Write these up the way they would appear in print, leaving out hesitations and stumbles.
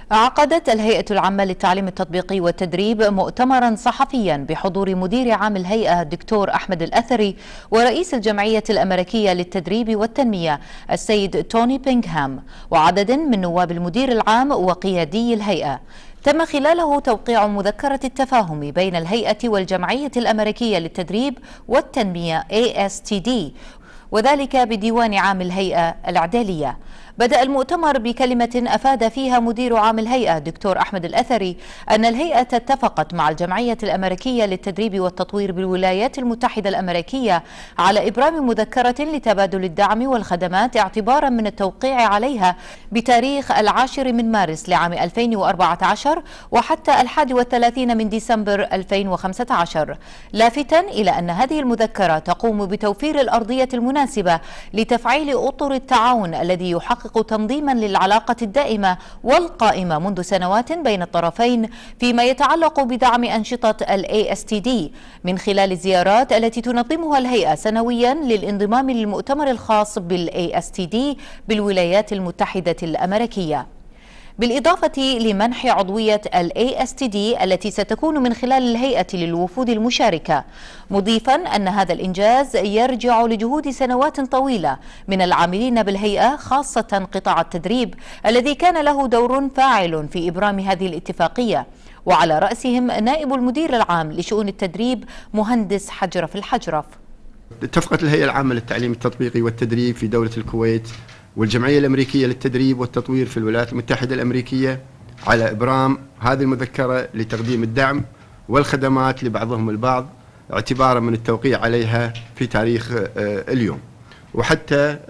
عقدت الهيئة العامة للتعليم التطبيقي والتدريب مؤتمرا صحفيا بحضور مدير عام الهيئة الدكتور أحمد الأثري ورئيس الجمعية الأمريكية للتدريب والتنمية السيد توني بينغهام وعدد من نواب المدير العام وقيادي الهيئة. تم خلاله توقيع مذكرة التفاهم بين الهيئة والجمعية الأمريكية للتدريب والتنمية ASTD، وذلك بديوان عام الهيئة الإعدادية. بدأ المؤتمر بكلمة أفاد فيها مدير عام الهيئة دكتور أحمد الأثري أن الهيئة اتفقت مع الجمعية الأمريكية للتدريب والتطوير بالولايات المتحدة الأمريكية على إبرام مذكرة لتبادل الدعم والخدمات اعتبارا من التوقيع عليها بتاريخ 10 من مارس لعام 2014 وحتى 31 من ديسمبر 2015، لافتا إلى أن هذه المذكرة تقوم بتوفير الأرضية المناسبة لتفعيل أطر التعاون الذي يحقق تنظيما للعلاقة الدائمة والقائمة منذ سنوات بين الطرفين فيما يتعلق بدعم أنشطة ASTD من خلال الزيارات التي تنظمها الهيئة سنويا للانضمام للمؤتمر الخاص ASTD بالولايات المتحدة الأمريكية، بالإضافة لمنح عضوية ASTD التي ستكون من خلال الهيئة للوفود المشاركة، مضيفا أن هذا الإنجاز يرجع لجهود سنوات طويلة من العاملين بالهيئة خاصة قطاع التدريب الذي كان له دور فاعل في إبرام هذه الاتفاقية، وعلى رأسهم نائب المدير العام لشؤون التدريب مهندس حجرف الحجرف. اتفقت الهيئة العامة للتعليم التطبيقي والتدريب في دولة الكويت والجمعية الأمريكية للتدريب والتطوير في الولايات المتحدة الأمريكية على إبرام هذه المذكرة لتقديم الدعم والخدمات لبعضهم البعض اعتبارا من التوقيع عليها في تاريخ اليوم وحتى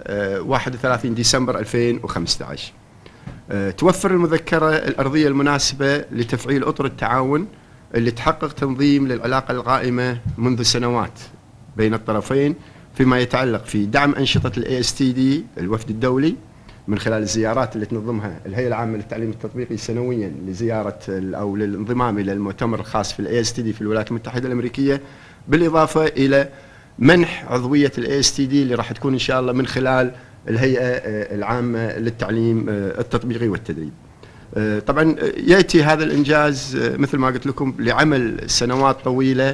31 ديسمبر 2015. توفر المذكرة الأرضية المناسبة لتفعيل أطر التعاون اللي تحقق تنظيم للعلاقة القائمة منذ سنوات بين الطرفين فيما يتعلق في دعم أنشطة ASTD الوفد الدولي من خلال الزيارات اللي تنظمها الهيئة العامة للتعليم التطبيقي سنويا لزيارة أو للانضمام إلى المؤتمر الخاص في ASTD في الولايات المتحدة الأمريكية، بالإضافة إلى منح عضوية ASTD اللي راح تكون إن شاء الله من خلال الهيئة العامة للتعليم التطبيقي والتدريب. طبعا يأتي هذا الإنجاز مثل ما قلت لكم لعمل سنوات طويلة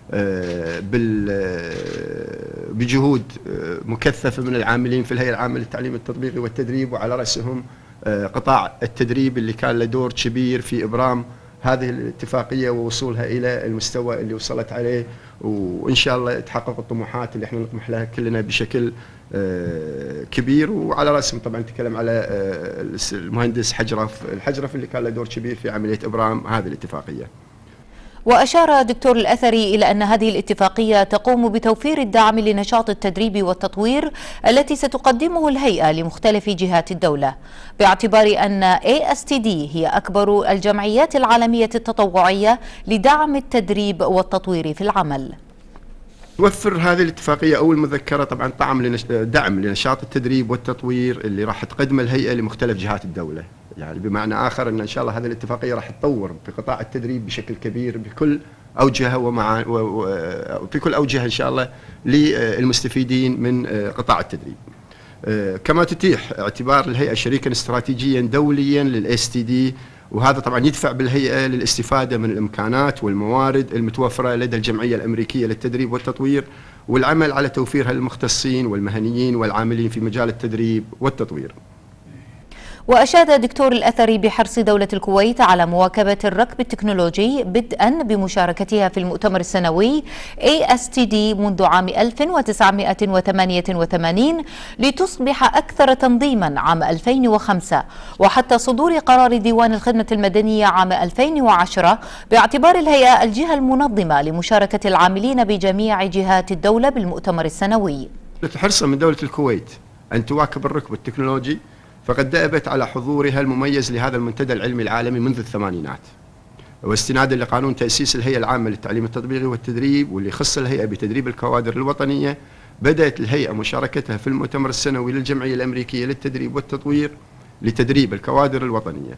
بجهود مكثفة من العاملين في الهيئة العامة للتعليم التطبيقي والتدريب، وعلى رأسهم قطاع التدريب اللي كان له دور كبير في إبرام هذه الاتفاقية ووصولها إلى المستوى اللي وصلت عليه، وإن شاء الله تحقق الطموحات اللي احنا نطمح لها كلنا بشكل كبير. وعلى رأسهم طبعا نتكلم على المهندس الحجرف اللي كان له دور كبير في عملية إبرام هذه الاتفاقية. وأشار دكتور الأثري إلى أن هذه الاتفاقية تقوم بتوفير الدعم لنشاط التدريب والتطوير التي ستقدمه الهيئة لمختلف جهات الدولة، باعتبار أن ASTD هي أكبر الجمعيات العالمية التطوعية لدعم التدريب والتطوير في العمل. توفر هذه الاتفاقية أو المذكرة طبعا دعم لنشاط التدريب والتطوير اللي راح تقدمه الهيئة لمختلف جهات الدولة، يعني بمعنى آخر أن شاء الله هذه الاتفاقية راح تطور في قطاع التدريب بشكل كبير بكل أوجهه وفي كل أوجهه إن شاء الله للمستفيدين من قطاع التدريب. كما تتيح اعتبار الهيئة شريكا استراتيجيا دوليا للASTD، وهذا طبعا يدفع بالهيئة للاستفادة من الإمكانات والموارد المتوفرة لدى الجمعية الأمريكية للتدريب والتطوير والعمل على توفيرها للمختصين والمهنيين والعاملين في مجال التدريب والتطوير. وأشاد دكتور الأثري بحرص دولة الكويت على مواكبة الركب التكنولوجي بدءا بمشاركتها في المؤتمر السنوي ASTD منذ عام 1988 لتصبح أكثر تنظيما عام 2005 وحتى صدور قرار ديوان الخدمة المدنية عام 2010 باعتبار الهيئة الجهة المنظمة لمشاركة العاملين بجميع جهات الدولة بالمؤتمر السنوي. حرصا من دولة الكويت أن تواكب الركب التكنولوجي فقد دأبت على حضورها المميز لهذا المنتدى العلمي العالمي منذ الثمانينات، واستنادا لقانون تأسيس الهيئة العامة للتعليم التطبيقي والتدريب واللي يخص الهيئة بتدريب الكوادر الوطنية، بدأت الهيئة مشاركتها في المؤتمر السنوي للجمعية الأمريكية للتدريب والتطوير لتدريب الكوادر الوطنية.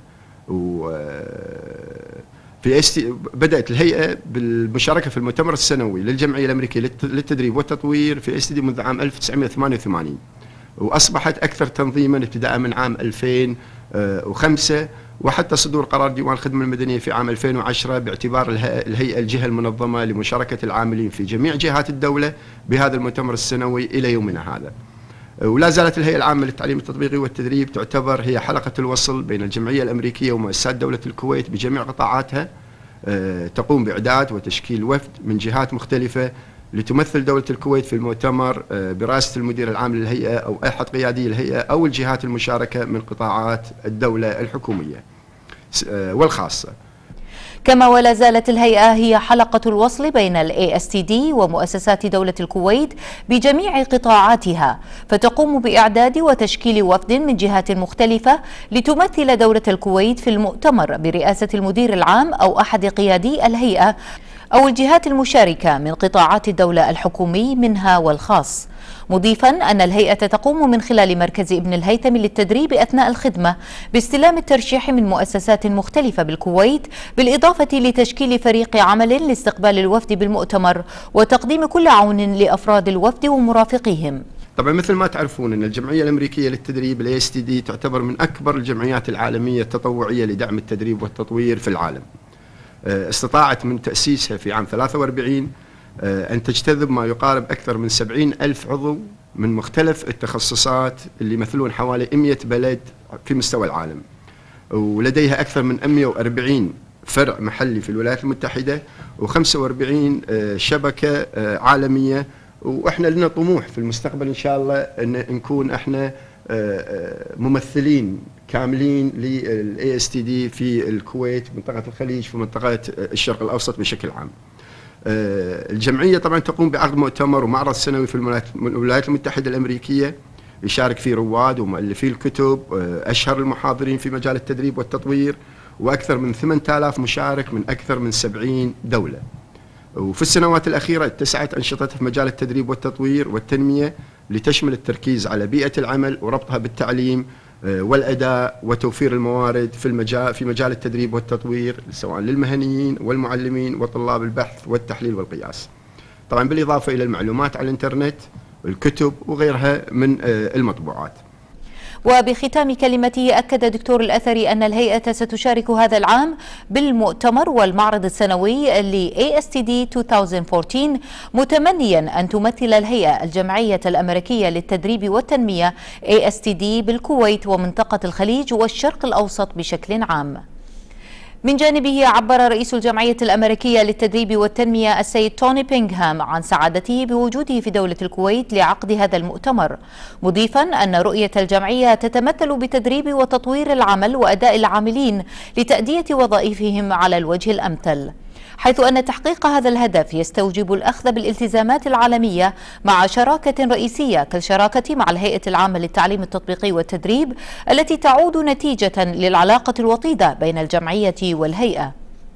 بدأت الهيئة بالمشاركة في المؤتمر السنوي للجمعية الأمريكية للتدريب والتطوير في ASTD منذ عام 1988، وأصبحت أكثر تنظيما ابتداء من عام 2005 وحتى صدور قرار ديوان الخدمة المدنية في عام 2010 باعتبار الهيئة الجهة المنظمة لمشاركة العاملين في جميع جهات الدولة بهذا المؤتمر السنوي إلى يومنا هذا. ولا زالت الهيئة العامة للتعليم التطبيقي والتدريب تعتبر هي حلقة الوصل بين الجمعية الأمريكية ومؤسسات دولة الكويت بجميع قطاعاتها، تقوم بإعداد وتشكيل وفد من جهات مختلفة لتمثل دولة الكويت في المؤتمر برئاسة المدير العام للهيئة أو أحد قيادي الهيئة أو الجهات المشاركة من قطاعات الدولة الحكومية والخاصة. كما ولا زالت الهيئة هي حلقة الوصل بين ال ASTD ومؤسسات دولة الكويت بجميع قطاعاتها، فتقوم بإعداد وتشكيل وفد من جهات مختلفة لتمثل دولة الكويت في المؤتمر برئاسة المدير العام أو أحد قيادي الهيئة أو الجهات المشاركة من قطاعات الدولة الحكومي منها والخاص، مضيفا أن الهيئة تقوم من خلال مركز ابن الهيثم للتدريب أثناء الخدمة باستلام الترشيح من مؤسسات مختلفة بالكويت، بالإضافة لتشكيل فريق عمل لاستقبال الوفد بالمؤتمر وتقديم كل عون لأفراد الوفد ومرافقيهم. طبعا مثل ما تعرفون أن الجمعية الأمريكية للتدريب ال ASTD تعتبر من أكبر الجمعيات العالمية التطوعية لدعم التدريب والتطوير في العالم. استطاعت من تأسيسها في عام 43 أن تجتذب ما يقارب أكثر من 70,000 عضو من مختلف التخصصات اللي يمثلون حوالي 100 بلد في مستوى العالم، ولديها أكثر من 140 فرع محلي في الولايات المتحدة و45 شبكة عالمية. وإحنا لنا طموح في المستقبل إن شاء الله أن نكون إحنا ممثلين كاملين لل ASTD في الكويت، منطقة الخليج، في منطقة الشرق الأوسط بشكل عام. الجمعية طبعا تقوم بعقد مؤتمر ومعرض سنوي في الولايات المتحدة الأمريكية يشارك فيه رواد ومؤلفي الكتب، أشهر المحاضرين في مجال التدريب والتطوير، وأكثر من 8000 مشارك من أكثر من 70 دولة. وفي السنوات الأخيرة اتسعت أنشطتها في مجال التدريب والتطوير والتنمية لتشمل التركيز على بيئة العمل وربطها بالتعليم والأداء وتوفير الموارد في مجال التدريب والتطوير سواء للمهنيين والمعلمين وطلاب البحث والتحليل والقياس، طبعا بالإضافة إلى المعلومات على الإنترنت، الكتب وغيرها من المطبوعات. وبختام كلمته أكد دكتور الأثري أن الهيئة ستشارك هذا العام بالمؤتمر والمعرض السنوي ل ASTD 2014، متمنيا أن تمثل الهيئة الجمعية الأمريكية للتدريب والتنمية ASTD بالكويت ومنطقة الخليج والشرق الأوسط بشكل عام. من جانبه عبر رئيس الجمعية الأمريكية للتدريب والتنمية السيد توني بينغهام عن سعادته بوجوده في دولة الكويت لعقد هذا المؤتمر، مضيفا أن رؤية الجمعية تتمثل بتدريب وتطوير العمل وأداء العاملين لتأدية وظائفهم على الوجه الأمثل، حيث أن تحقيق هذا الهدف يستوجب الأخذ بالالتزامات العالمية مع شراكة رئيسية كالشراكة مع الهيئة العامة للتعليم التطبيقي والتدريب التي تعود نتيجة للعلاقة الوطيدة بين الجمعية والهيئة.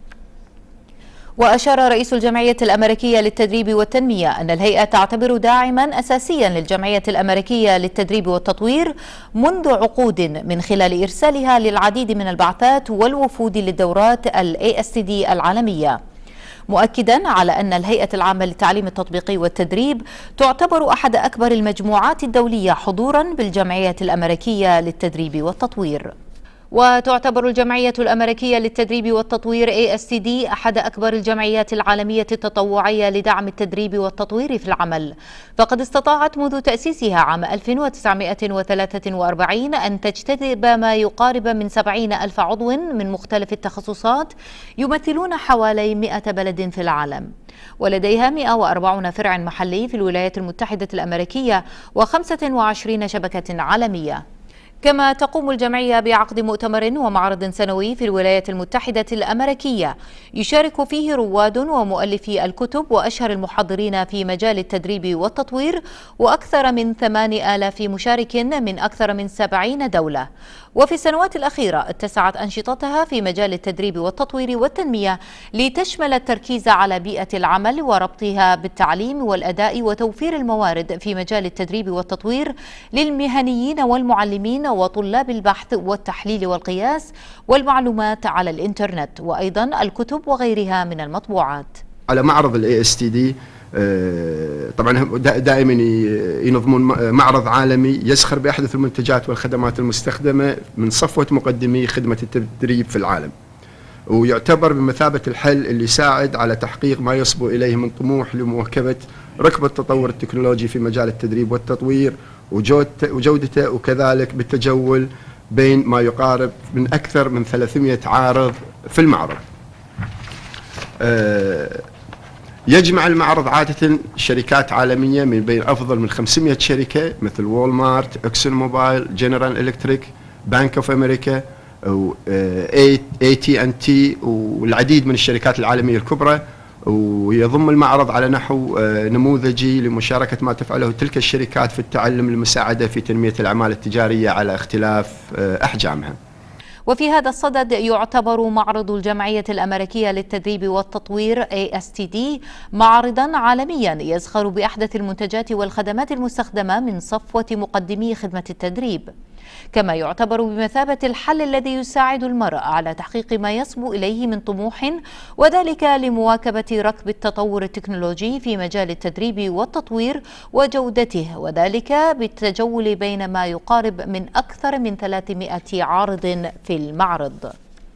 وأشار رئيس الجمعية الأمريكية للتدريب والتنمية أن الهيئة تعتبر داعما أساسيا للجمعية الأمريكية للتدريب والتطوير منذ عقود من خلال إرسالها للعديد من البعثات والوفود للدورات ال ASTD العالمية، مؤكدا على أن الهيئة العامة للتعليم التطبيقي والتدريب تعتبر أحد أكبر المجموعات الدولية حضورا بالجمعية الأمريكية للتدريب والتطوير. وتعتبر الجمعية الأمريكية للتدريب والتطوير ASTD أحد أكبر الجمعيات العالمية التطوعية لدعم التدريب والتطوير في العمل، فقد استطاعت منذ تأسيسها عام 1943 أن تجتذب ما يقارب من 70,000 عضو من مختلف التخصصات يمثلون حوالي 100 بلد في العالم، ولديها 140 فرع محلي في الولايات المتحدة الأمريكية و25 شبكة عالمية. كما تقوم الجمعية بعقد مؤتمر ومعرض سنوي في الولايات المتحدة الأمريكية يشارك فيه رواد ومؤلفي الكتب وأشهر المحاضرين في مجال التدريب والتطوير، وأكثر من 8,000 مشارك من أكثر من 70 دولة. وفي السنوات الأخيرة اتسعت أنشطتها في مجال التدريب والتطوير والتنمية لتشمل التركيز على بيئة العمل وربطها بالتعليم والأداء وتوفير الموارد في مجال التدريب والتطوير للمهنيين والمعلمين وطلاب البحث والتحليل والقياس والمعلومات على الإنترنت، وأيضا الكتب وغيرها من المطبوعات. على معرض ال ASTD طبعا دائما ينظمون معرض عالمي يزخر بأحدث المنتجات والخدمات المستخدمة من صفوة مقدمي خدمة التدريب في العالم، ويعتبر بمثابة الحل اللي يساعد على تحقيق ما يصبو إليه من طموح لمواكبة ركب التطور التكنولوجي في مجال التدريب والتطوير وجودته، وكذلك بالتجول بين ما يقارب من أكثر من 300 عارض في المعرض. يجمع المعرض عادة شركات عالمية من بين أفضل من 500 شركة مثل وول مارت، اكسون موبايل، جنرال إلكتريك، بانك اوف أمريكا، AT&T والعديد من الشركات العالمية الكبرى. ويضم المعرض على نحو نموذجي لمشاركة ما تفعله تلك الشركات في التعلم للمساعدة في تنمية الأعمال التجارية على اختلاف أحجامها. وفي هذا الصدد يعتبر معرض الجمعية الأمريكية للتدريب والتطوير ASTD معرضا عالميا يزخر بأحدث المنتجات والخدمات المستخدمة من صفوة مقدمي خدمة التدريب، كما يعتبر بمثابة الحل الذي يساعد المرء على تحقيق ما يصبو إليه من طموح، وذلك لمواكبة ركب التطور التكنولوجي في مجال التدريب والتطوير وجودته، وذلك بالتجول بين ما يقارب من أكثر من 300 عارض في المعرض.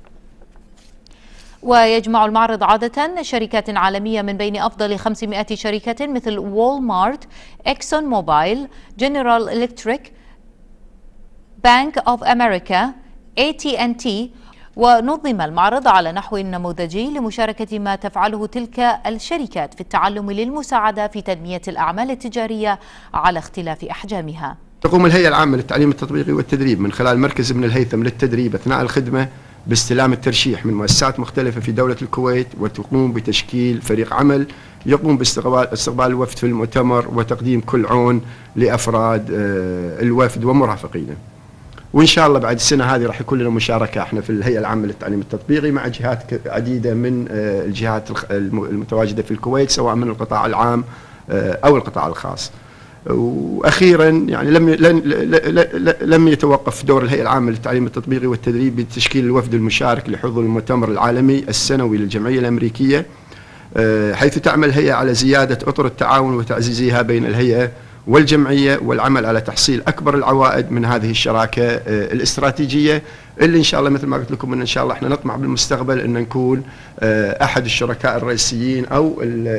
ويجمع المعرض عادة شركات عالمية من بين أفضل 500 شركة مثل وول مارت، اكسون موبايل، جنرال إلكتريك، بانك اوف أمريكا، AT&T. ونظم المعرض على نحو نموذجي لمشاركة ما تفعله تلك الشركات في التعلم للمساعدة في تنمية الأعمال التجارية على اختلاف أحجامها. تقوم الهيئة العامة للتعليم التطبيقي والتدريب من خلال مركز ابن الهيثم للتدريب أثناء الخدمة باستلام الترشيح من مؤسسات مختلفة في دولة الكويت، وتقوم بتشكيل فريق عمل يقوم باستقبال الوفد في المؤتمر وتقديم كل عون لأفراد الوفد ومرافقينه. وإن شاء الله بعد السنة هذه راح يكون لنا مشاركة احنا في الهيئة العامة للتعليم التطبيقي مع جهات عديدة من الجهات المتواجدة في الكويت، سواء من القطاع العام أو القطاع الخاص. واخيرا يعني لم يتوقف دور الهيئه العامه للتعليم التطبيقي والتدريب بتشكيل الوفد المشارك لحضور المؤتمر العالمي السنوي للجمعيه الامريكيه، حيث تعمل الهيئه على زياده اطر التعاون وتعزيزها بين الهيئه والجمعيه، والعمل على تحصيل اكبر العوائد من هذه الشراكه الاستراتيجيه، اللي ان شاء الله مثل ما قلت لكم ان شاء الله احنا نطمع بالمستقبل ان نكون احد الشركاء الرئيسيين او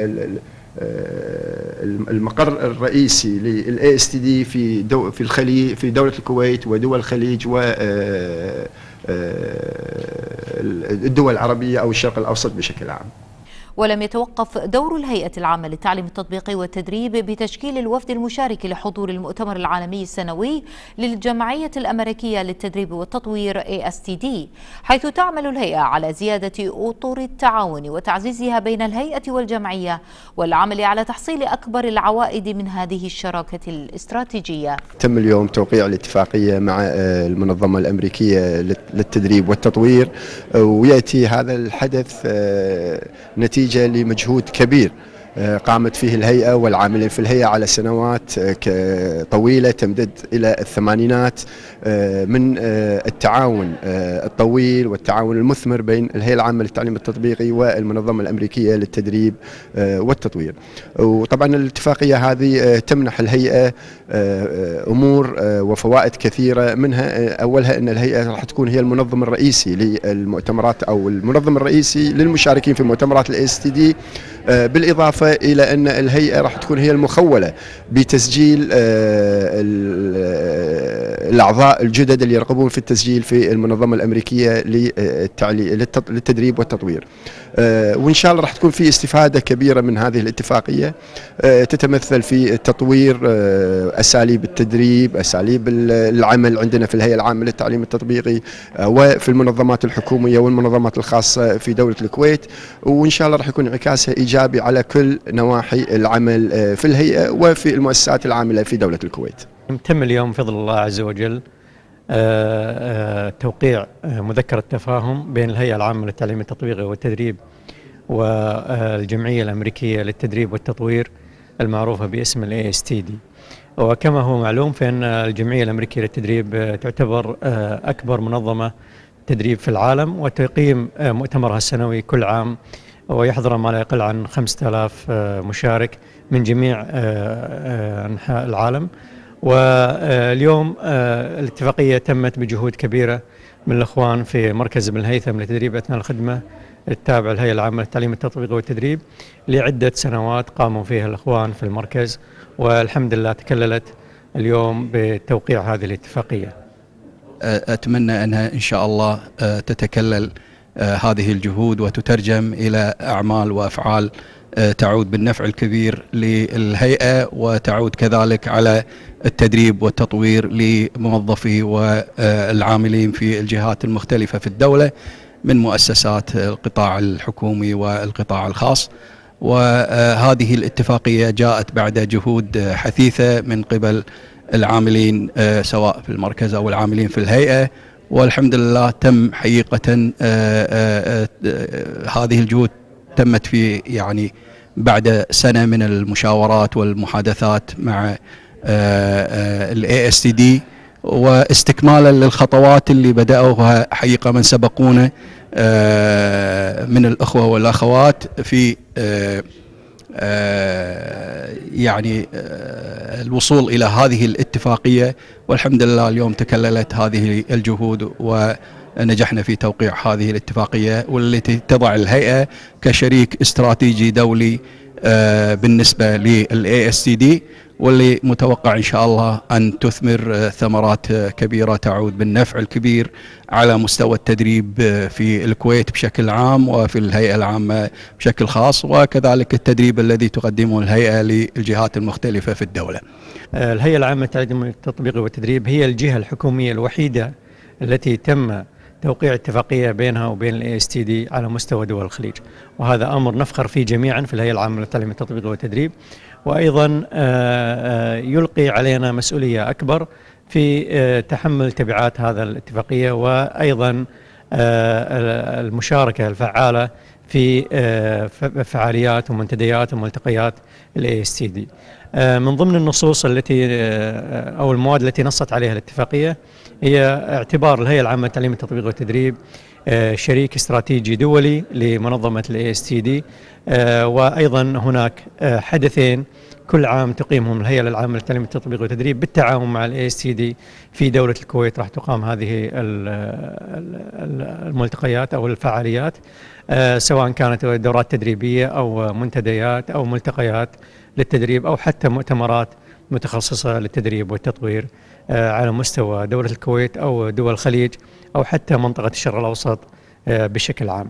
المقر الرئيسي للاي اس تي دي في الخليج، في دولة الكويت ودول الخليج والدول العربية أو الشرق الأوسط بشكل عام. ولم يتوقف دور الهيئة العامة للتعليم التطبيقي والتدريب بتشكيل الوفد المشارك لحضور المؤتمر العالمي السنوي للجمعية الأمريكية للتدريب والتطوير ASTD، حيث تعمل الهيئة على زيادة أطر التعاون وتعزيزها بين الهيئة والجمعية، والعمل على تحصيل أكبر العوائد من هذه الشراكة الاستراتيجية. تم اليوم توقيع الاتفاقية مع المنظمة الأمريكية للتدريب والتطوير، ويأتي هذا الحدث نتيجة لمجهود كبير قامت فيه الهيئة والعاملين في الهيئة على سنوات طويلة تمتد إلى الثمانينات من التعاون الطويل والتعاون المثمر بين الهيئة العامة للتعليم التطبيقي والمنظمة الأمريكية للتدريب والتطوير. وطبعا الاتفاقية هذه تمنح الهيئة أمور وفوائد كثيرة، منها أولها أن الهيئة راح تكون هي المنظم الرئيسي للمؤتمات أو المنظم الرئيسي للمشاركين في مؤتمرات الASTD، بالإضافة إلى أن الهيئة راح تكون هي المخولة بتسجيل الأعضاء الجدد اللي يرغبون في التسجيل في المنظمة الأمريكية للتدريب والتطوير. وإن شاء الله راح تكون في استفادة كبيرة من هذه الاتفاقية، تتمثل في تطوير أساليب التدريب، أساليب العمل عندنا في الهيئة العامة للتعليم التطبيقي وفي المنظمات الحكومية والمنظمات الخاصة في دولة الكويت، وإن شاء الله راح يكون انعكاسها إيجابي على كل نواحي العمل في الهيئة وفي المؤسسات العاملة في دولة الكويت. تم اليوم بفضل الله عز وجل توقيع مذكرة تفاهم بين الهيئة العامة للتعليم التطبيقي والتدريب والجمعية الأمريكية للتدريب والتطوير المعروفة باسم الASTD. وكما هو معلوم فإن الجمعية الأمريكية للتدريب تعتبر أكبر منظمة تدريب في العالم، وتقيم مؤتمرها السنوي كل عام ويحضر ما لا يقل عن 5000 مشارك من جميع أنحاء العالم. واليوم الاتفاقية تمت بجهود كبيرة من الأخوان في مركز ابن الهيثم لتدريب أثناء الخدمة التابع للهيئة العامة للتعليم التطبيقي والتدريب لعدة سنوات قاموا فيها الأخوان في المركز، والحمد لله تكللت اليوم بتوقيع هذه الاتفاقية. أتمنى أنها إن شاء الله تتكلل هذه الجهود وتترجم إلى أعمال وأفعال تعود بالنفع الكبير للهيئة، وتعود كذلك على التدريب والتطوير لموظفي والعاملين في الجهات المختلفة في الدولة من مؤسسات القطاع الحكومي والقطاع الخاص. وهذه الاتفاقية جاءت بعد جهود حثيثة من قبل العاملين سواء في المركز أو العاملين في الهيئة، والحمد لله تم حقيقة هذه الجهود تمت في يعني بعد سنة من المشاورات والمحادثات مع ال ASTD، واستكمالا للخطوات اللي بدأوها حقيقة من سبقونا من الأخوة والأخوات في يعني الوصول إلى هذه الاتفاقية. والحمد لله اليوم تكللت هذه الجهود ونجحنا في توقيع هذه الاتفاقية، والتي تضع الهيئة كشريك استراتيجي دولي بالنسبة لل ASTD، واللي متوقع إن شاء الله أن تثمر ثمرات كبيرة تعود بالنفع الكبير على مستوى التدريب في الكويت بشكل عام وفي الهيئة العامة بشكل خاص، وكذلك التدريب الذي تقدمه الهيئة للجهات المختلفة في الدولة. الهيئة العامة للتعليم التطبيقي والتدريب هي الجهة الحكومية الوحيدة التي تم توقيع اتفاقية بينها وبين ال ASTD على مستوى دول الخليج، وهذا أمر نفخر فيه جميعا في الهيئة العامة للتعليم التطبيقي والتدريب. وأيضا يلقي علينا مسؤولية أكبر في تحمل تبعات هذا الاتفاقية، وأيضا المشاركة الفعالة في فعاليات ومنتديات وملتقيات ال ASTD. من ضمن النصوص التي أو المواد التي نصت عليها الاتفاقية هي اعتبار الهيئة العامة للتعليم التطبيقي والتدريب شريك استراتيجي دولي لمنظمة ال ASTD، وأيضا هناك حدثين كل عام تقيمهم الهيئة العامة للتعليم التطبيقي والتدريب بالتعاون مع ال ASTD في دولة الكويت. راح تقام هذه الملتقيات أو الفعاليات، سواء كانت دورات تدريبية أو منتديات أو ملتقيات للتدريب أو حتى مؤتمرات متخصصة للتدريب والتطوير على مستوى دولة الكويت أو دول الخليج أو حتى منطقة الشرق الأوسط بشكل عام.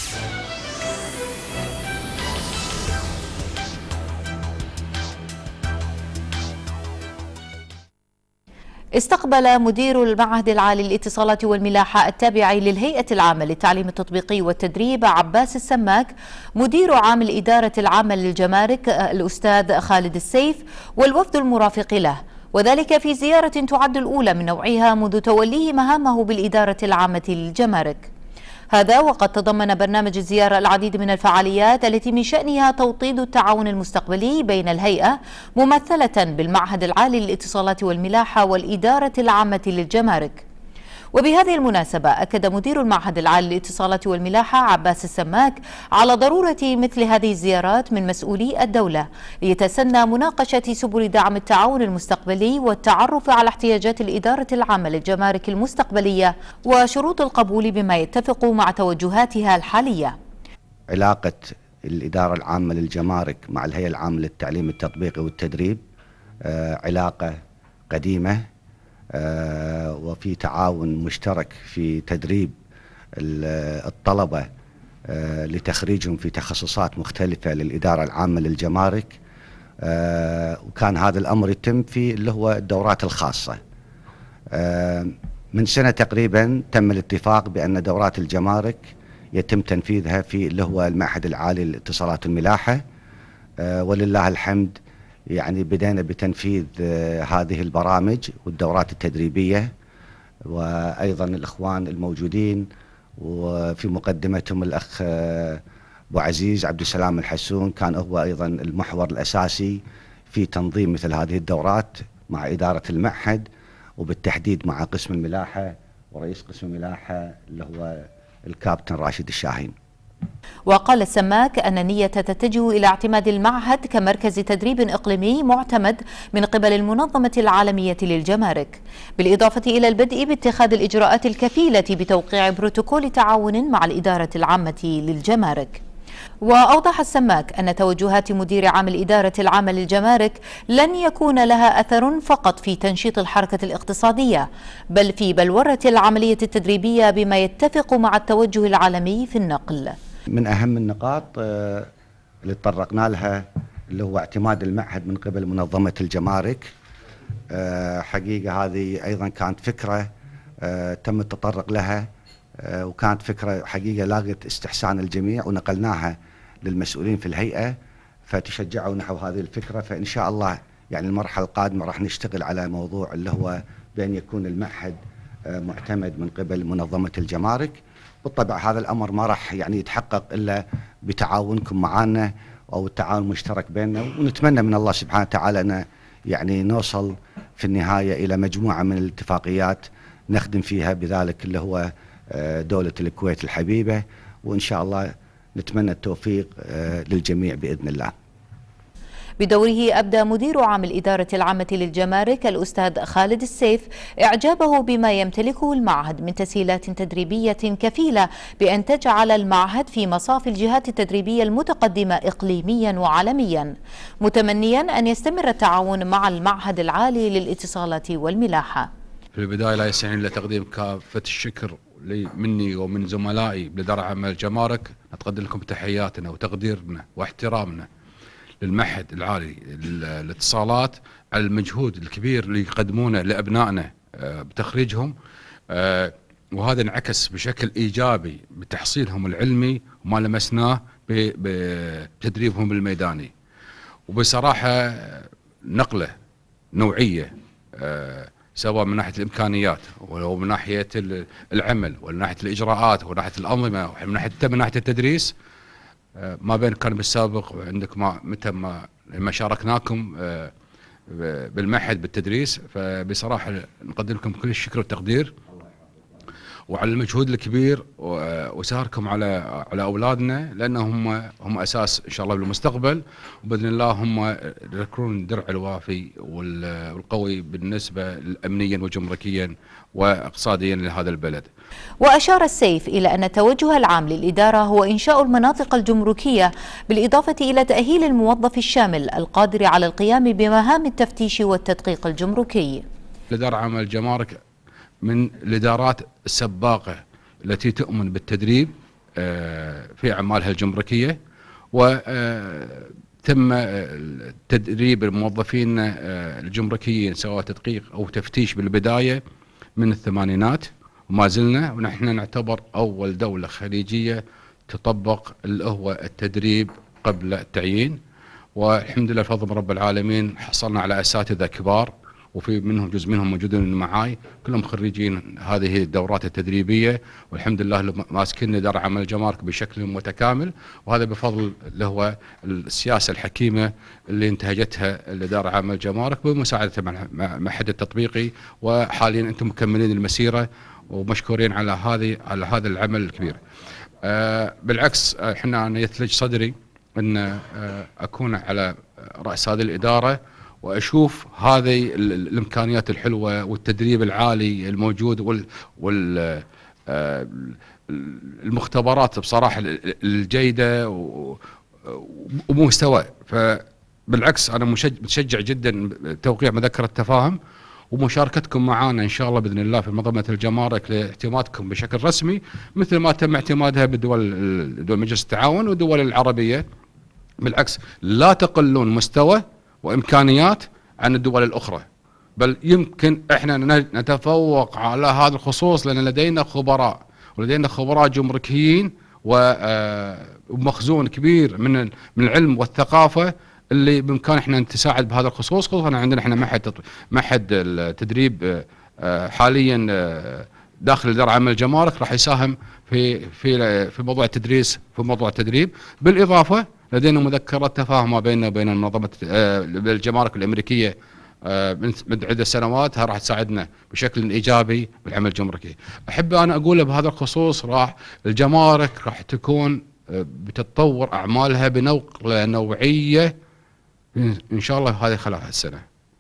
استقبل مدير المعهد العالي للاتصالات والملاحة التابع للهيئة العامة للتعليم التطبيقي والتدريب عباس السماك مدير عام الإدارة العامة للجمارك الأستاذ خالد السيف والوفد المرافق له، وذلك في زيارة تعد الأولى من نوعها منذ توليه مهامه بالإدارة العامة للجمارك. هذا وقد تضمن برنامج الزيارة العديد من الفعاليات التي من شأنها توطيد التعاون المستقبلي بين الهيئة ممثلة بالمعهد العالي للاتصالات والملاحة والإدارة العامة للجمارك. وبهذه المناسبة أكد مدير المعهد العالي للاتصالات والملاحة عباس السماك على ضرورة مثل هذه الزيارات من مسؤولي الدولة ليتسنى مناقشة سبل دعم التعاون المستقبلي والتعرف على احتياجات الإدارة العامة للجمارك المستقبلية وشروط القبول بما يتفق مع توجهاتها الحالية. علاقة الإدارة العامة للجمارك مع الهيئة العامة للتعليم التطبيقي والتدريب علاقة قديمة، وفي تعاون مشترك في تدريب الطلبة لتخريجهم في تخصصات مختلفة للإدارة العامة للجمارك، وكان هذا الأمر يتم في اللي هو الدورات الخاصة. من سنة تقريبا تم الاتفاق بأن دورات الجمارك يتم تنفيذها في اللي هو المعهد العالي للاتصالات والملاحة، ولله الحمد يعني بدأنا بتنفيذ هذه البرامج والدورات التدريبية، وأيضا الإخوان الموجودين وفي مقدمتهم الأخ أبو عزيز عبد السلام الحسون كان هو أيضا المحور الأساسي في تنظيم مثل هذه الدورات مع إدارة المعهد، وبالتحديد مع قسم الملاحة ورئيس قسم الملاحة اللي هو الكابتن راشد الشاهين. وقال السماك أن النية تتجه إلى اعتماد المعهد كمركز تدريب إقليمي معتمد من قبل المنظمة العالمية للجمارك، بالإضافة إلى البدء باتخاذ الإجراءات الكفيلة بتوقيع بروتوكول تعاون مع الإدارة العامة للجمارك. وأوضح السماك أن توجهات مدير عام الإدارة العامة للجمارك لن يكون لها أثر فقط في تنشيط الحركة الاقتصادية، بل في بلورة العملية التدريبية بما يتفق مع التوجه العالمي في النقل. من أهم النقاط اللي تطرقنا لها اللي هو اعتماد المعهد من قبل منظمة الجمارك. حقيقة هذه أيضا كانت فكرة تم التطرق لها، وكانت فكرة حقيقة لاقت استحسان الجميع، ونقلناها للمسؤولين في الهيئة فتشجعوا نحو هذه الفكرة. فإن شاء الله يعني المرحلة القادمة راح نشتغل على موضوع اللي هو بأن يكون المعهد معتمد من قبل منظمة الجمارك. بالطبع هذا الأمر ما راح يعني يتحقق إلا بتعاونكم معنا أو التعاون المشترك بيننا، ونتمنى من الله سبحانه وتعالى أن يعني نوصل في النهاية إلى مجموعة من الاتفاقيات نخدم فيها بذلك اللي هو دولة الكويت الحبيبة، وإن شاء الله نتمنى التوفيق للجميع بإذن الله. بدوره أبدى مدير عام الإدارة العامة للجمارك الأستاذ خالد السيف إعجابه بما يمتلكه المعهد من تسهيلات تدريبية كفيلة بأن تجعل المعهد في مصاف الجهات التدريبية المتقدمة إقليميا وعالميا، متمنيا أن يستمر التعاون مع المعهد العالي للاتصالات والملاحة. في البداية لا يسعني إلا تقديم كافة الشكر مني ومن زملائي بالإدارة العامة للجمارك. نتقدم لكم تحياتنا وتقديرنا واحترامنا للمعهد العالي للاتصالات على المجهود الكبير اللي يقدمونه لأبنائنا بتخريجهم، وهذا انعكس بشكل إيجابي بتحصيلهم العلمي وما لمسناه بتدريبهم الميداني. وبصراحة نقلة نوعية سواء من ناحية الإمكانيات ولو من ناحية العمل ومن ناحية الإجراءات ومن ناحية الأنظمة ومن ناحية التدريس، ما بين كان بالسابق وعندك متى ما شاركناكم بالمعهد بالتدريس. فبصراحة نقدم لكم كل الشكر والتقدير وعلى المجهود الكبير وسهركم على أولادنا، لأنهم هم أساس إن شاء الله بالمستقبل، وبإذن الله هم يكونون الدرع الوافي والقوي بالنسبة أمنيا وجمركيا واقتصاديا لهذا البلد. وأشار السيف إلى أن التوجه العام للإدارة هو إنشاء المناطق الجمركية، بالإضافة إلى تأهيل الموظف الشامل القادر على القيام بمهام التفتيش والتدقيق الجمركي. الإدارة العامة للجمارك من الإدارات السباقة التي تؤمن بالتدريب في أعمالها الجمركية، وتم تدريب الموظفين الجمركيين سواء تدقيق أو تفتيش بالبداية من الثمانينات، وما زلنا، ونحن نعتبر أول دولة خليجية تطبق اللي هو التدريب قبل التعيين. والحمد لله بفضل رب العالمين حصلنا على أساتذة كبار، وفي منهم جزء منهم موجودين معاي كلهم خريجين هذه الدورات التدريبيه، والحمد لله ماسكين إدارة عمل الجمارك بشكل متكامل، وهذا بفضل اللي هو السياسه الحكيمه اللي انتهجتها الإدارة عمل الجمارك بمساعده معهد التطبيقي، وحاليا انتم مكملين المسيره ومشكورين على هذا العمل الكبير. بالعكس احنا يثلج صدري ان اكون على راس هذه الاداره واشوف هذه الامكانيات الحلوه والتدريب العالي الموجود والمختبرات بصراحه الجيده ومستوى. فبالعكس انا متشجع جدا بتوقيع مذكره تفاهم ومشاركتكم معنا ان شاء الله باذن الله في منظمه الجمارك لاعتمادكم بشكل رسمي مثل ما تم اعتمادها بدول مجلس التعاون والدول العربيه. بالعكس لا تقلون مستوى وامكانيات عن الدول الاخرى، بل يمكن احنا نتفوق على هذا الخصوص لان لدينا خبراء ولدينا خبراء جمركيين ومخزون كبير من العلم والثقافه اللي بامكان احنا نتساعد بهذا الخصوص، خصوصا عندنا احنا معهد التدريب حاليا داخل إدارة عمل الجمارك راح يساهم في موضوع التدريس في موضوع التدريب. بالاضافه لدينا مذكره تفاهم ما بيننا وبين منظمه الجمارك الامريكيه من عده سنوات، راح تساعدنا بشكل ايجابي بالعمل الجمركي. احب انا اقول بهذا الخصوص الجمارك راح تكون بتتطور اعمالها بنقله نوعيه ان شاء الله هذه خلال هالسنه.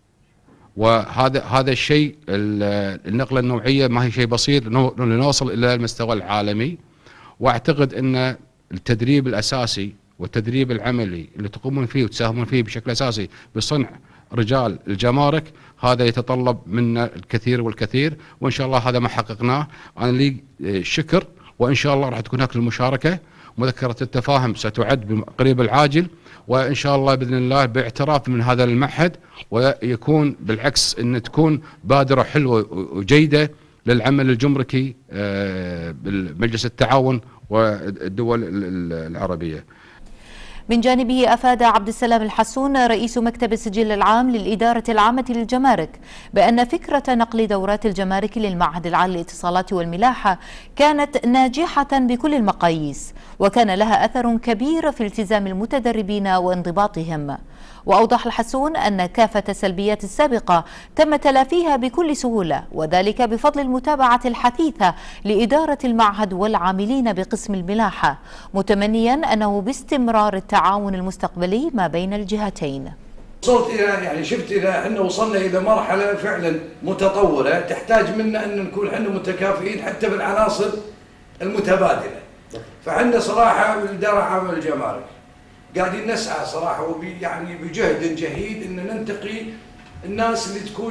وهذا الشيء النقله النوعيه ما هي شيء بسيط لنوصل الى المستوى العالمي. واعتقد ان التدريب الاساسي والتدريب العملي اللي تقومون فيه وتساهمون فيه بشكل اساسي بصنع رجال الجمارك هذا يتطلب منا الكثير والكثير، وان شاء الله هذا ما حققناه. انا لي شكر، وان شاء الله راح تكون هناك المشاركه. مذكره التفاهم ستعد بقريب العاجل، وان شاء الله باذن الله باعتراف من هذا المعهد، ويكون بالعكس ان تكون بادره حلوه وجيده للعمل الجمركي بالمجلس التعاون والدول العربيه. من جانبه أفاد عبد السلام الحسون رئيس مكتب السجل العام للإدارة العامة للجمارك بأن فكرة نقل دورات الجمارك للمعهد العالي للاتصالات والملاحة كانت ناجحة بكل المقاييس، وكان لها أثر كبير في التزام المتدربين وانضباطهم. وأوضح الحسون أن كافة السلبيات السابقة تم تلافيها بكل سهولة، وذلك بفضل المتابعة الحثيثة لإدارة المعهد والعاملين بقسم الملاحة، متمنيا أنه باستمرار التعاون المستقبلي ما بين الجهتين. وصلت إلى شفت احنا وصلنا إلى مرحلة فعلا متطورة تحتاج منا أن نكون احنا متكافئين حتى بالعناصر المتبادلة. فعندنا صراحة بالإدارة العامة للجمارك قاعدين نسعى صراحه بجهد جهيد ان ننتقي الناس اللي تكون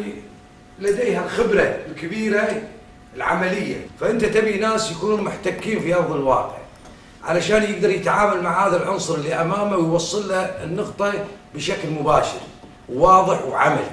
لديها الخبره الكبيره العمليه. فانت تبي ناس يكونوا محتكين في ارض الواقع علشان يقدر يتعامل مع هذا العنصر اللي امامه ويوصل له النقطه بشكل مباشر وواضح وعملي.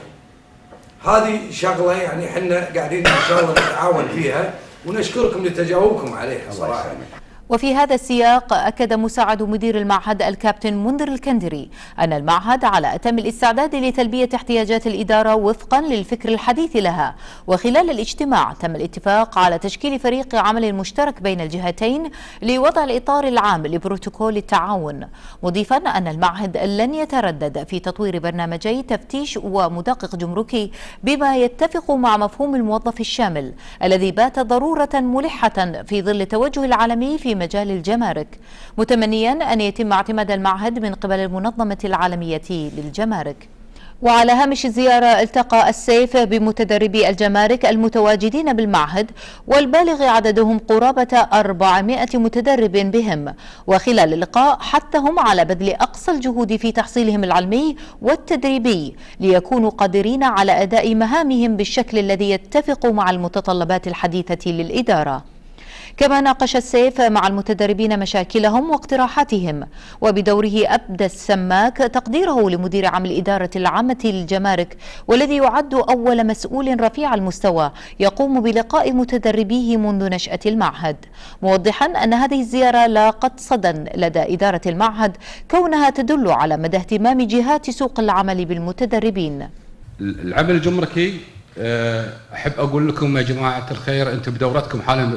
هذه شغله احنا قاعدين ان شاء الله نتعاون فيها، ونشكركم لتجاوبكم عليها صراحه. وفي هذا السياق أكد مساعد مدير المعهد الكابتن منذر الكندري أن المعهد على أتم الاستعداد لتلبية احتياجات الإدارة وفقا للفكر الحديث لها. وخلال الاجتماع تم الاتفاق على تشكيل فريق عمل مشترك بين الجهتين لوضع الإطار العام لبروتوكول التعاون، مضيفا أن المعهد لن يتردد في تطوير برنامجي تفتيش ومدقق جمركي بما يتفق مع مفهوم الموظف الشامل الذي بات ضرورة ملحة في ظل التوجه العالمي في مجال الجمارك، متمنيا أن يتم اعتماد المعهد من قبل المنظمة العالمية للجمارك. وعلى هامش الزيارة التقى السيف بمتدربي الجمارك المتواجدين بالمعهد والبالغ عددهم قرابة 400 متدرب بهم، وخلال اللقاء حثهم على بذل أقصى الجهود في تحصيلهم العلمي والتدريبي ليكونوا قادرين على أداء مهامهم بالشكل الذي يتفق مع المتطلبات الحديثة للإدارة. كما ناقش السيف مع المتدربين مشاكلهم واقتراحاتهم، وبدوره أبدى السماك تقديره لمدير عام الإدارة العامة للجمارك والذي يعد أول مسؤول رفيع المستوى يقوم بلقاء متدربيه منذ نشأة المعهد، موضحا أن هذه الزيارة لاقت صدى لدى إدارة المعهد كونها تدل على مدى اهتمام جهات سوق العمل بالمتدربين. العمل الجمركي احب اقول لكم يا جماعه الخير، انتم بدورتكم حاليا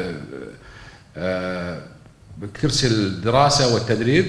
بكرسي الدراسه والتدريب،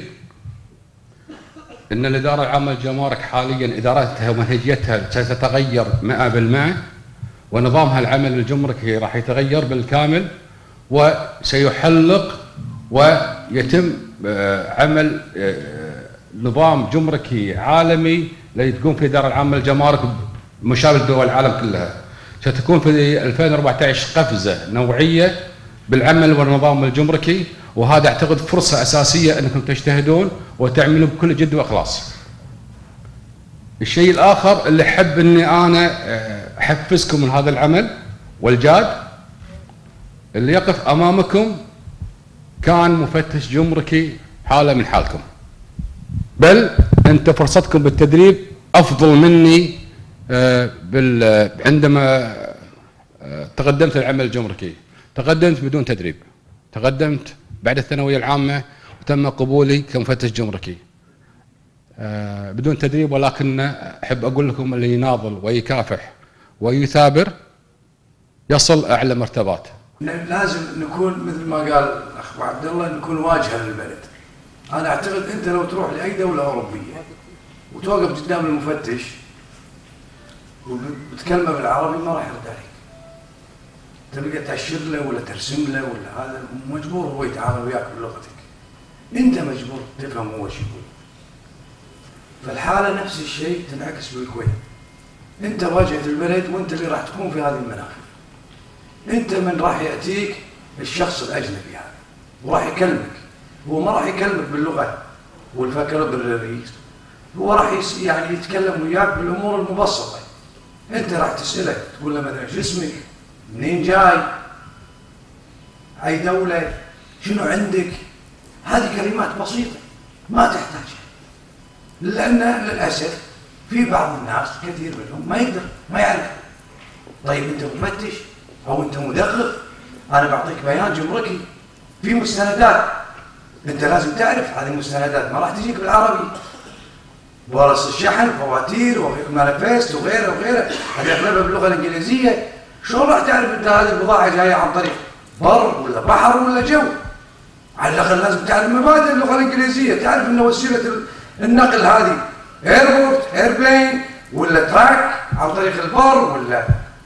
ان الاداره العامه للجمارك حاليا ادارتها ومنهجيتها ستتغير 100%، ونظامها العمل الجمركي راح يتغير بالكامل، وسيحلق ويتم عمل نظام جمركي عالمي لتقوم في الاداره العامه للجمارك مشابه لدول العالم كلها. ستكون في 2014 قفزه نوعيه بالعمل والنظام الجمركي، وهذا اعتقد فرصه اساسيه انكم تجتهدون وتعملوا بكل جد واخلاص. الشيء الاخر اللي احب اني انا احفزكم من هذا العمل والجاد، اللي يقف امامكم كان مفتش جمركي حاله من حالكم، بل انت فرصتكم بالتدريب افضل مني عندما تقدمت العمل الجمركي. تقدمت بدون تدريب، تقدمت بعد الثانويه العامه وتم قبولي كمفتش جمركي بدون تدريب، ولكن احب اقول لكم اللي يناضل ويكافح ويثابر يصل اعلى مرتبات. لازم نكون مثل ما قال الاخ عبد الله نكون واجهه للبلد. انا اعتقد انت لو تروح لاي دوله اوروبيه وتوقف قدام المفتش وبتكلمه بالعربي ما راح يرد عليك. تبقى تأشر له ولا ترسم له ولا هذا، مجبور هو يتعامل وياك بلغتك. انت مجبور تفهم هو شو يقول. فالحاله نفس الشيء تنعكس بالكويت. انت واجهت البلد وانت اللي راح تكون في هذه المناخ. انت من راح ياتيك الشخص الاجنبي هذا وراح يكلمك، هو ما راح يكلمك باللغه والفكره بالرئيس، هو راح يعني يتكلم وياك بالامور المبسطه. انت راح تساله تقول له مثلا شو اسمك؟ منين جاي؟ اي دوله؟ شنو عندك؟ هذه كلمات بسيطه ما تحتاجها، لان للاسف في بعض الناس كثير منهم ما يقدر ما يعرف. طيب انت مفتش او انت مدقق، انا بعطيك بيان جمركي في مستندات، انت لازم تعرف هذه المستندات ما راح تجيك بالعربي. ورص الشحن، فواتير ومانيفست وغيره وغيره، هذه اغلبها باللغه الانجليزيه. شلون راح تعرف انت هذه البضاعه جايه عن طريق بر ولا بحر ولا جو؟ على الاقل لازم تعرف مبادئ اللغه الانجليزيه، تعرف ان وسيله النقل هذه ايربورت، ايربلين، ولا تراك عن طريق البر، ولا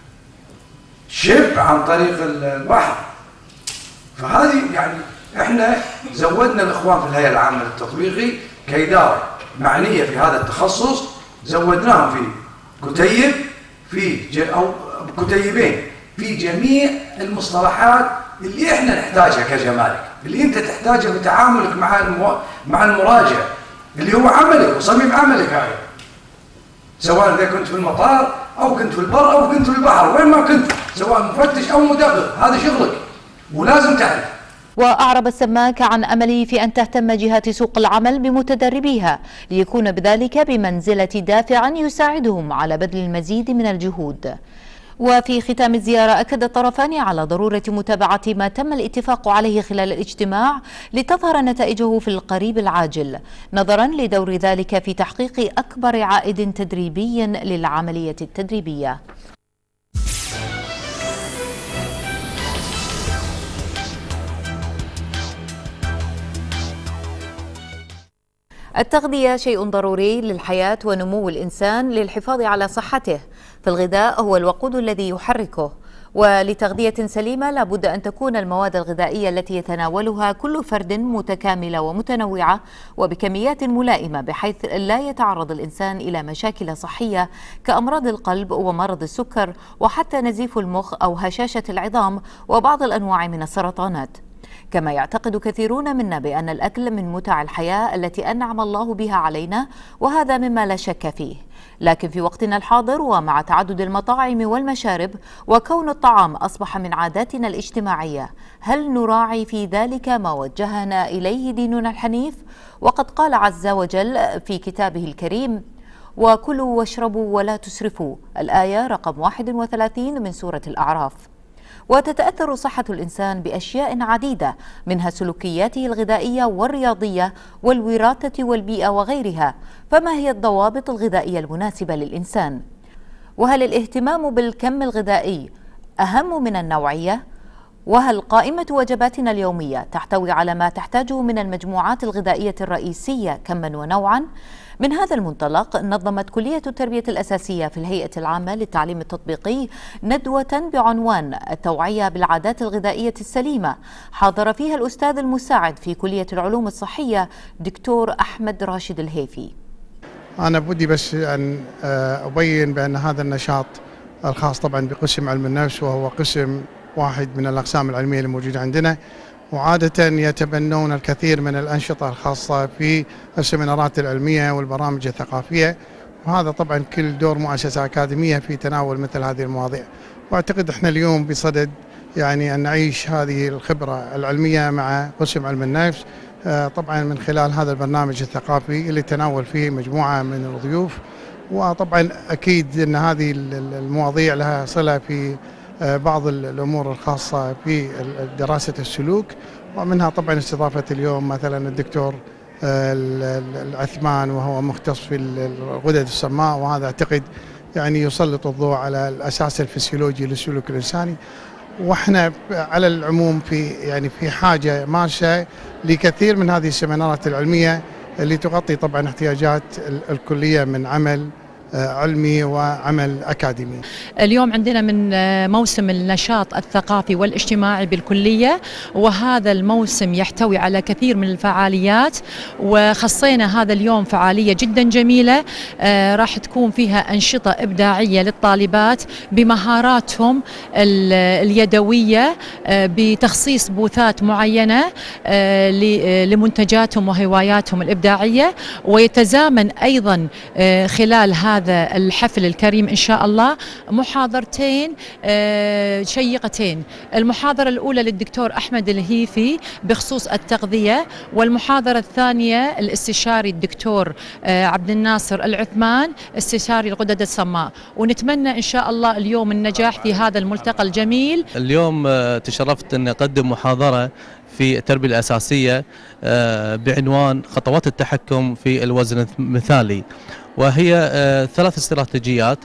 شيب عن طريق البحر. فهذه يعني احنا زودنا الاخوان في الهيئه العامه للتطبيقي كاداره معنيه في هذا التخصص، زودناهم في كتيب او كتيبين في جميع المصطلحات اللي احنا نحتاجها كجمارك، اللي انت تحتاجها في تعاملك مع المراجع اللي هو عملك وصميم عملك هذا، سواء اذا كنت في المطار او كنت في البر او كنت في البحر، وين ما كنت، سواء مفتش او مدقق، هذا شغلك ولازم تعرف. وأعرب السماك عن أمله في أن تهتم جهات سوق العمل بمتدربيها ليكون بذلك بمنزلة دافع يساعدهم على بذل المزيد من الجهود. وفي ختام الزيارة أكد الطرفان على ضرورة متابعة ما تم الاتفاق عليه خلال الاجتماع لتظهر نتائجه في القريب العاجل، نظرا لدور ذلك في تحقيق أكبر عائد تدريبي للعملية التدريبية. التغذية شيء ضروري للحياة ونمو الإنسان للحفاظ على صحته، فالغذاء هو الوقود الذي يحركه، ولتغذية سليمة لابد أن تكون المواد الغذائية التي يتناولها كل فرد متكاملة ومتنوعة وبكميات ملائمة، بحيث لا يتعرض الإنسان إلى مشاكل صحية كأمراض القلب ومرض السكر وحتى نزيف المخ أو هشاشة العظام وبعض الأنواع من السرطانات. كما يعتقد كثيرون منا بأن الأكل من متع الحياة التي أنعم الله بها علينا، وهذا مما لا شك فيه. لكن في وقتنا الحاضر ومع تعدد المطاعم والمشارب وكون الطعام أصبح من عاداتنا الاجتماعية، هل نراعي في ذلك ما وجهنا إليه ديننا الحنيف؟ وقد قال عز وجل في كتابه الكريم: وكلوا واشربوا ولا تسرفوا، الآية رقم 31 من سورة الأعراف. وتتأثر صحة الإنسان بأشياء عديدة، منها سلوكياته الغذائية والرياضية والوراثة والبيئة وغيرها. فما هي الضوابط الغذائية المناسبة للإنسان؟ وهل الاهتمام بالكم الغذائي أهم من النوعية؟ وهل قائمة وجباتنا اليومية تحتوي على ما تحتاجه من المجموعات الغذائية الرئيسية كما ونوعا؟ من هذا المنطلق نظمت كلية التربية الأساسية في الهيئة العامة للتعليم التطبيقي ندوة بعنوان التوعية بالعادات الغذائية السليمة، حاضر فيها الأستاذ المساعد في كلية العلوم الصحية دكتور أحمد راشد الهيفي. أنا بدي بس أن أبين بأن هذا النشاط الخاص طبعا بقسم علم النفس، وهو قسم واحد من الأقسام العلمية الموجودة عندنا، وعادة يتبنون الكثير من الأنشطة الخاصة في السيمينارات العلمية والبرامج الثقافية، وهذا طبعا كل دور مؤسسة أكاديمية في تناول مثل هذه المواضيع. وأعتقد احنا اليوم بصدد يعني أن نعيش هذه الخبرة العلمية مع قسم علم النفس، طبعا من خلال هذا البرنامج الثقافي اللي تناول فيه مجموعة من الضيوف. وطبعا أكيد أن هذه المواضيع لها صلة في بعض الأمور الخاصة في دراسة السلوك، ومنها طبعا استضافة اليوم مثلا الدكتور العثمان، وهو مختص في الغدد الصماء، وهذا أعتقد يعني يسلط الضوء على الأساس الفسيولوجي للسلوك الإنساني. واحنا على العموم في حاجة ماسة لكثير من هذه السيمينارات العلمية اللي تغطي طبعا احتياجات الكلية من عمل علمي وعمل أكاديمي. اليوم عندنا من موسم النشاط الثقافي والاجتماعي بالكلية، وهذا الموسم يحتوي على كثير من الفعاليات، وخصينا هذا اليوم فعالية جدا جميلة راح تكون فيها أنشطة إبداعية للطالبات بمهاراتهم اليدوية، بتخصيص بوثات معينة لمنتجاتهم وهواياتهم الإبداعية. ويتزامن أيضا خلال هذا الحفل الكريم إن شاء الله محاضرتين شيقتين. المحاضرة الأولى للدكتور أحمد الهيفي بخصوص التغذية، والمحاضرة الثانية الاستشاري الدكتور عبد الناصر العثمان استشاري الغدد الصماء. ونتمنى إن شاء الله اليوم النجاح في هذا الملتقى الجميل. اليوم تشرفت أن أقدم محاضرة في التربية الأساسية بعنوان خطوات التحكم في الوزن المثالي، وهي 3 استراتيجيات: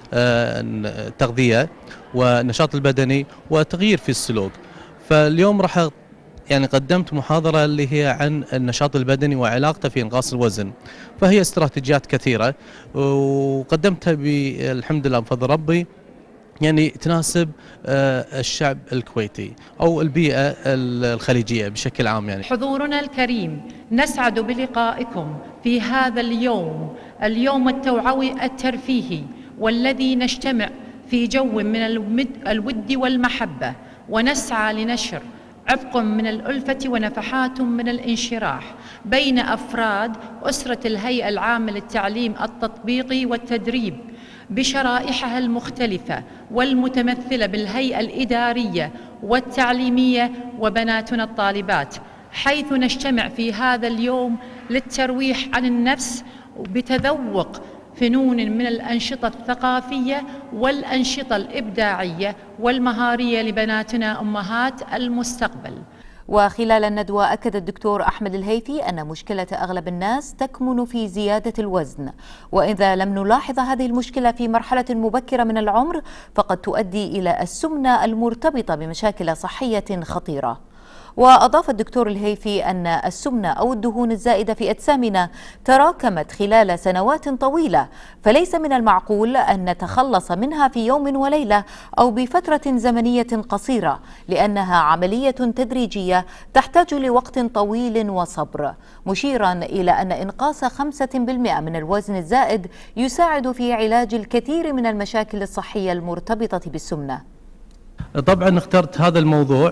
التغذية والنشاط البدني وتغيير في السلوك. فاليوم راح قدمت محاضرة اللي هي عن النشاط البدني وعلاقته في إنقاص الوزن. فهي استراتيجيات كثيرة وقدمتها بالحمد لله بفضل ربي تناسب الشعب الكويتي أو البيئة الخليجية بشكل عام. حضورنا الكريم، نسعد بلقائكم في هذا اليوم التوعوي الترفيهي، والذي نجتمع في جو من الود والمحبة، ونسعى لنشر عبق من الألفة ونفحات من الانشراح بين أفراد أسرة الهيئة العامة للتعليم التطبيقي والتدريب بشرائحها المختلفة والمتمثلة بالهيئة الإدارية والتعليمية وبناتنا الطالبات، حيث نجتمع في هذا اليوم للترويح عن النفس بتذوق فنون من الأنشطة الثقافية والأنشطة الإبداعية والمهارية لبناتنا أمهات المستقبل. وخلال الندوة أكد الدكتور أحمد الهيفي أن مشكلة أغلب الناس تكمن في زيادة الوزن، وإذا لم نلاحظ هذه المشكلة في مرحلة مبكرة من العمر فقد تؤدي إلى السمنة المرتبطة بمشاكل صحية خطيرة. وأضاف الدكتور الهيفي أن السمنة أو الدهون الزائدة في أجسامنا تراكمت خلال سنوات طويلة، فليس من المعقول أن نتخلص منها في يوم وليلة أو بفترة زمنية قصيرة، لأنها عملية تدريجية تحتاج لوقت طويل وصبر، مشيرا إلى أن إنقاص 5% من الوزن الزائد يساعد في علاج الكثير من المشاكل الصحية المرتبطة بالسمنة. طبعا اخترت هذا الموضوع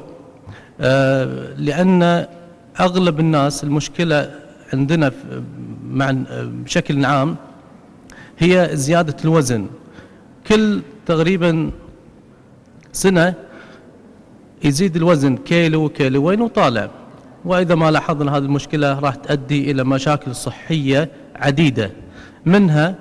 لأن أغلب الناس المشكلة عندنا بشكل عام هي زيادة الوزن. كل تقريبا سنة يزيد الوزن كيلو كيلوين وطالع، وإذا ما لاحظنا هذه المشكلة راح تؤدي إلى مشاكل صحية عديدة، منها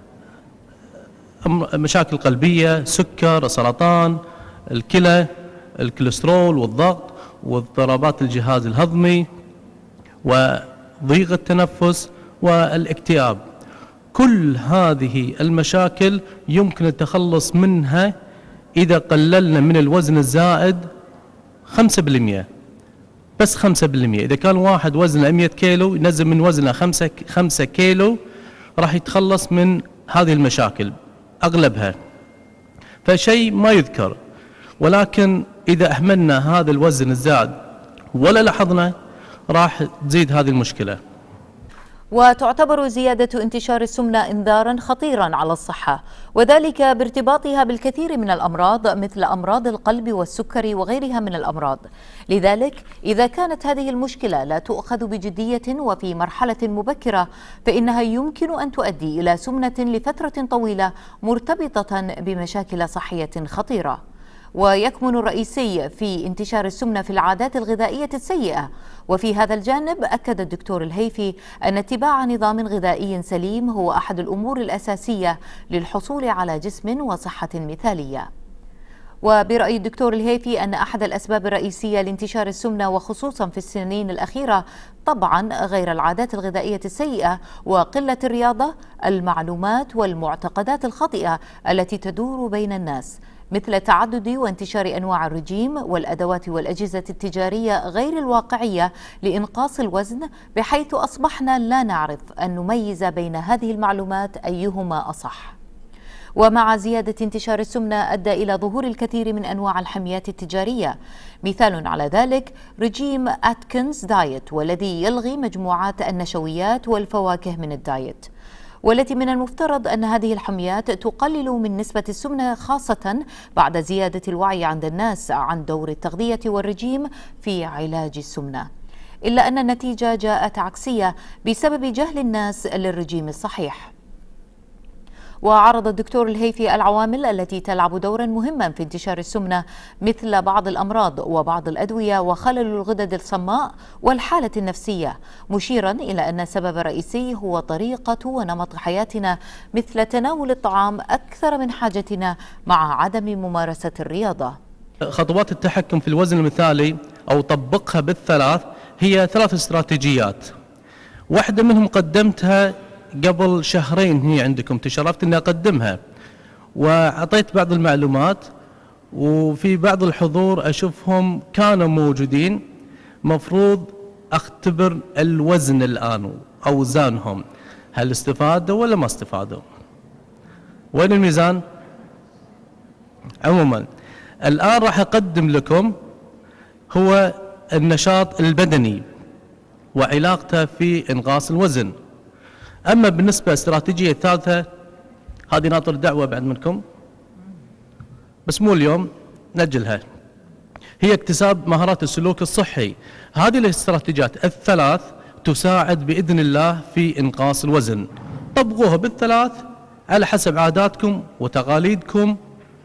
مشاكل قلبية، سكر، سرطان الكلى، الكوليسترول والضغط واضطرابات الجهاز الهضمي وضيق التنفس والاكتئاب. كل هذه المشاكل يمكن التخلص منها إذا قللنا من الوزن الزائد 5%، بس 5%. إذا كان واحد وزنه 100 كيلو ينزل من وزنه 5 كيلو راح يتخلص من هذه المشاكل أغلبها، فشيء ما يذكر. ولكن إذا أهملنا هذا الوزن الزائد ولا لاحظنا راح تزيد هذه المشكلة. وتعتبر زيادة انتشار السمنة إنذارا خطيرا على الصحة، وذلك بارتباطها بالكثير من الأمراض مثل أمراض القلب والسكري وغيرها من الأمراض. لذلك إذا كانت هذه المشكلة لا تؤخذ بجدية وفي مرحلة مبكرة فإنها يمكن أن تؤدي إلى سمنة لفترة طويلة مرتبطة بمشاكل صحية خطيرة. ويكمن الرئيسي في انتشار السمنة في العادات الغذائية السيئة. وفي هذا الجانب أكد الدكتور الهيفي أن اتباع نظام غذائي سليم هو أحد الأمور الأساسية للحصول على جسم وصحة مثالية. وبرأي الدكتور الهيفي أن أحد الأسباب الرئيسية لانتشار السمنة وخصوصا في السنين الأخيرة طبعا غير العادات الغذائية السيئة وقلة الرياضة، المعلومات والمعتقدات الخاطئة التي تدور بين الناس، مثل تعدد وانتشار أنواع الرجيم والأدوات والأجهزة التجارية غير الواقعية لإنقاص الوزن، بحيث أصبحنا لا نعرف أن نميز بين هذه المعلومات أيهما أصح. ومع زيادة انتشار السمنة أدى إلى ظهور الكثير من أنواع الحميات التجارية، مثال على ذلك رجيم أتكنز دايت، والذي يلغي مجموعات النشويات والفواكه من الدايت، والتي من المفترض أن هذه الحميات تقلل من نسبة السمنة، خاصة بعد زيادة الوعي عند الناس عن دور التغذية والرجيم في علاج السمنة، إلا أن النتيجة جاءت عكسية بسبب جهل الناس للرجيم الصحيح. وعرض الدكتور الهيفي العوامل التي تلعب دورا مهما في انتشار السمنة، مثل بعض الأمراض وبعض الأدوية وخلل الغدد الصماء والحالة النفسية، مشيرا إلى أن السبب الرئيسي هو طريقة ونمط حياتنا، مثل تناول الطعام أكثر من حاجتنا مع عدم ممارسة الرياضة. خطوات التحكم في الوزن المثالي أو طبقها بالثلاث هي 3 استراتيجيات. واحدة منهم قدمتها قبل شهرين، هي عندكم تشرفت اني اقدمها، واعطيت بعض المعلومات، وفي بعض الحضور اشوفهم كانوا موجودين. مفروض اختبر الوزن الان، اوزانهم، هل استفادوا ولا ما استفادوا؟ وين الميزان؟ عموما الان راح اقدم لكم هو النشاط البدني وعلاقته في انقاص الوزن. أما بالنسبة للاستراتيجية الثالثة، هذه ناطر دعوة بعد منكم، بس مو اليوم، نأجلها، هي اكتساب مهارات السلوك الصحي. هذه الاستراتيجيات الثلاث تساعد بإذن الله في إنقاص الوزن. طبقوها بالثلاث على حسب عاداتكم وتقاليدكم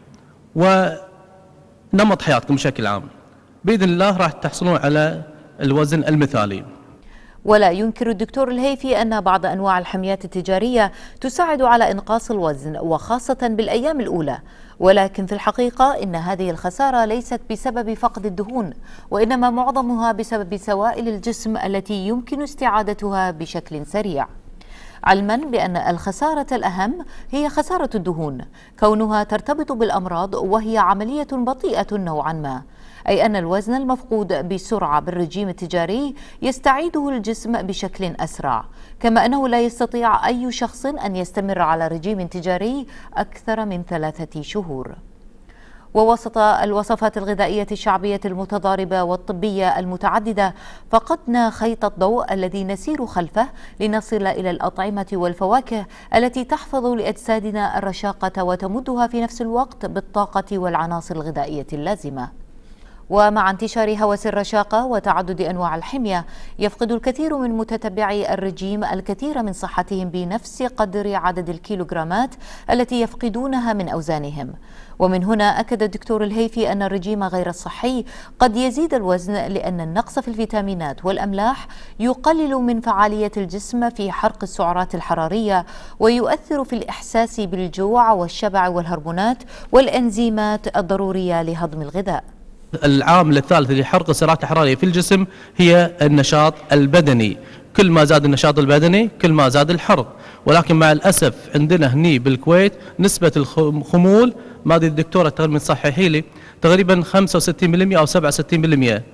ونمط حياتكم بشكل عام، بإذن الله راح تحصلون على الوزن المثالي. ولا ينكر الدكتور الهيفي أن بعض أنواع الحميات التجارية تساعد على إنقاص الوزن، وخاصة بالأيام الأولى، ولكن في الحقيقة إن هذه الخسارة ليست بسبب فقد الدهون، وإنما معظمها بسبب سوائل الجسم التي يمكن استعادتها بشكل سريع، علما بأن الخسارة الأهم هي خسارة الدهون، كونها ترتبط بالأمراض وهي عملية بطيئة نوعا ما، أي أن الوزن المفقود بسرعة بالرجيم التجاري يستعيده الجسم بشكل أسرع، كما أنه لا يستطيع أي شخص أن يستمر على رجيم تجاري أكثر من 3 شهور. ووسط الوصفات الغذائية الشعبية المتضاربة والطبية المتعددة، فقدنا خيط الضوء الذي نسير خلفه لنصل إلى الأطعمة والفواكه التي تحفظ لأجسادنا الرشاقة وتمدها في نفس الوقت بالطاقة والعناصر الغذائية اللازمة. ومع انتشار هوس الرشاقة وتعدد أنواع الحمية، يفقد الكثير من متتبعي الرجيم الكثير من صحتهم بنفس قدر عدد الكيلوغرامات التي يفقدونها من أوزانهم. ومن هنا أكد الدكتور الهيفي أن الرجيم غير الصحي قد يزيد الوزن، لأن النقص في الفيتامينات والأملاح يقلل من فعالية الجسم في حرق السعرات الحرارية، ويؤثر في الإحساس بالجوع والشبع والهرمونات والأنزيمات الضرورية لهضم الغذاء. العامل الثالث لحرق السعرات الحرارية في الجسم هي النشاط البدني. كل ما زاد النشاط البدني كل ما زاد الحرق، ولكن مع الأسف عندنا هني بالكويت نسبة الخمول، ما أدري الدكتورة تقريبا صححي لي، تقريبا 65% أو 67%،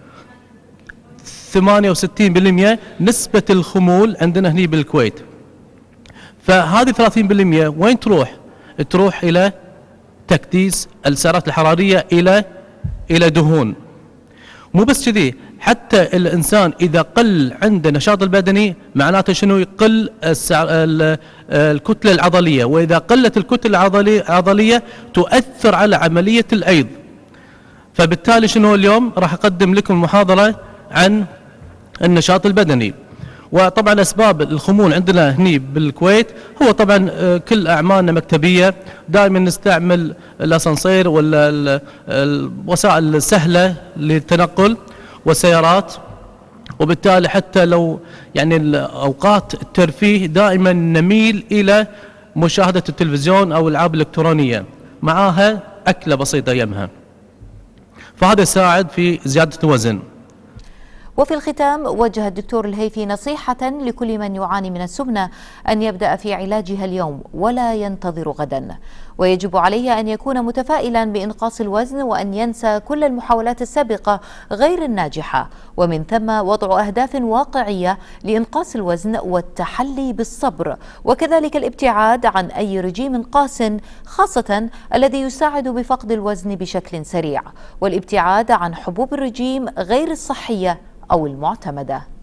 68% نسبة الخمول عندنا هني بالكويت. فهذه 30% وين تروح؟ تروح إلى تكديس السعرات الحرارية إلى دهون. مو بس كذي، حتى الإنسان إذا قل عنده النشاط البدني معناته شنو؟ يقل الكتلة العضلية، وإذا قلت الكتلة العضلية تؤثر على عملية الأيض. فبالتالي شنو اليوم راح أقدم لكم محاضرة عن النشاط البدني. وطبعا أسباب الخمول عندنا هني بالكويت هو طبعا كل أعمالنا مكتبية، دائما نستعمل الأسانسير ولا الوسائل السهلة للتنقل والسيارات، وبالتالي حتى لو يعني أوقات الترفيه دائما نميل إلى مشاهدة التلفزيون أو الألعاب الإلكترونية معاها أكلة بسيطة يمها، فهذا يساعد في زيادة الوزن. وفي الختام وجه الدكتور الهيثي نصيحة لكل من يعاني من السمنة أن يبدأ في علاجها اليوم ولا ينتظر غدا، ويجب عليه أن يكون متفائلا بإنقاص الوزن وأن ينسى كل المحاولات السابقة غير الناجحة، ومن ثم وضع أهداف واقعية لإنقاص الوزن والتحلي بالصبر، وكذلك الابتعاد عن أي رجيم قاس خاصة الذي يساعد بفقد الوزن بشكل سريع، والابتعاد عن حبوب الرجيم غير الصحية أو المعتمدة.